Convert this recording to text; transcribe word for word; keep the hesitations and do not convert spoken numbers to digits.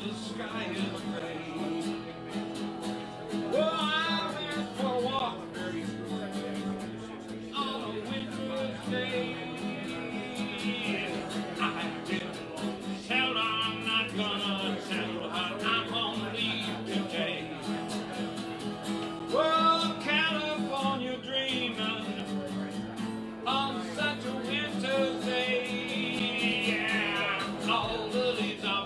the sky is gray. Well, I went for a walk on a winter's day. I didn't tell her I'm not gonna tell her I'm gonna leave today. Well, California dreaming on such a winter's day. Yeah, all the leaves are